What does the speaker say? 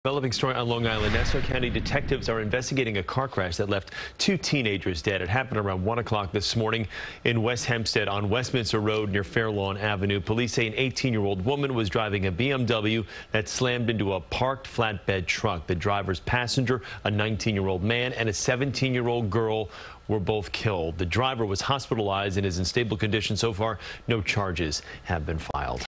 Developing story on Long Island. Nassau County detectives are investigating a car crash that left two teenagers dead. It happened around 1 o'clock this morning in West Hempstead on Westminster Road near Fairlawn Avenue. Police say an 18-year-old woman was driving a BMW that slammed into a parked flatbed truck. The driver's passenger, a 19-year-old man, and a 17-year-old girl were both killed. The driver was hospitalized and is in stable condition. So far, no charges have been filed.